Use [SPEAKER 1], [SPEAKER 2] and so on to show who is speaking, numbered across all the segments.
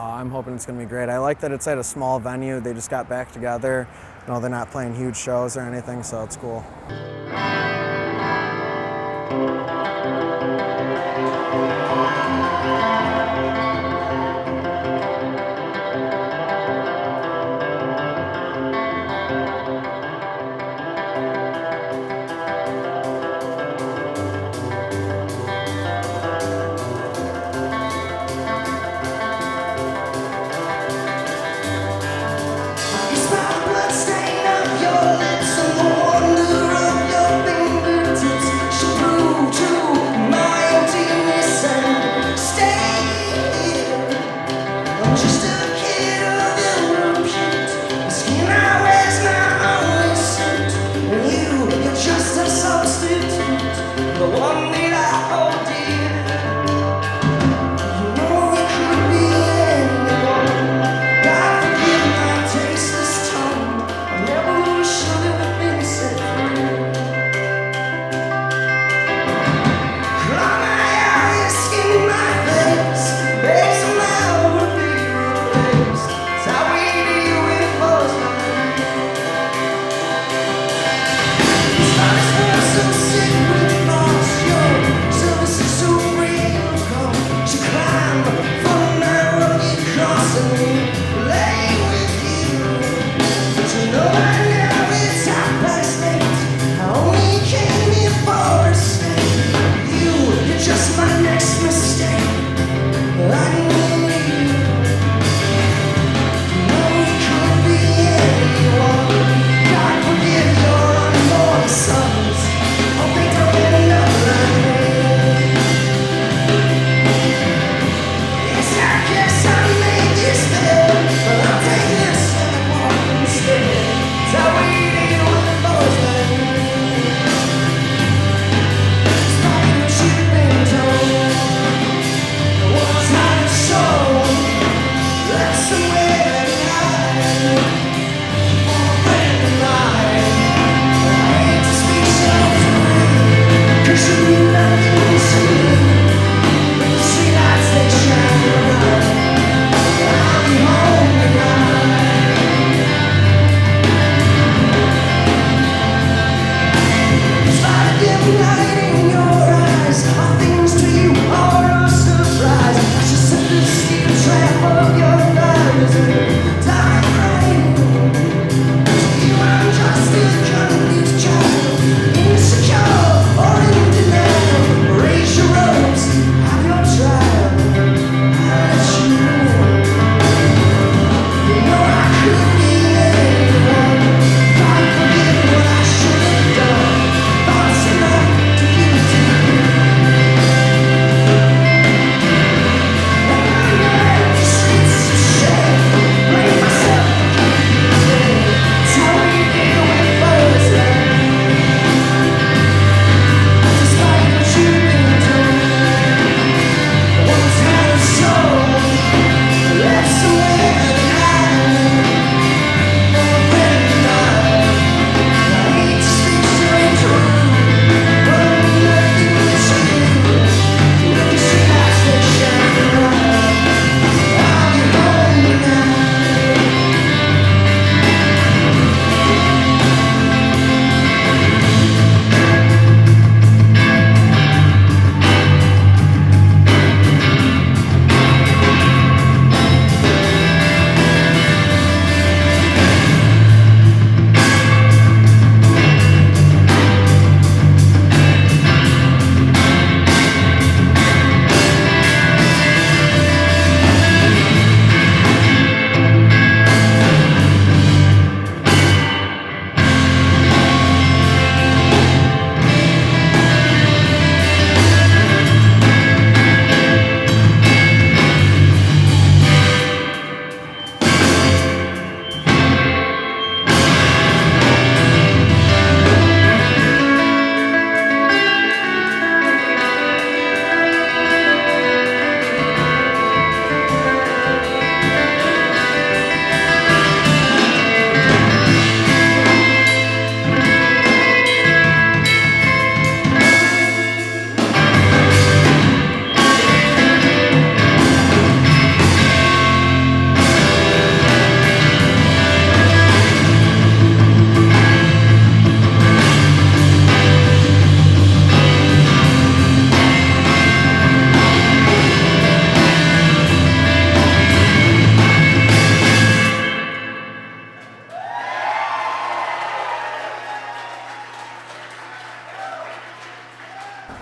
[SPEAKER 1] I'm hoping it's going to be great. I like that it's at a small venue. They just got back together. You know, they're not playing huge shows or anything, so it's cool.
[SPEAKER 2] Stain of your lips and the wonder of your fingertips should prove to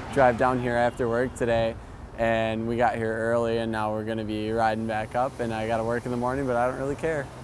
[SPEAKER 2] drive down here after work today, and we got here early, and now we're going to be riding back up, and I got to work in the morning, but I don't really care.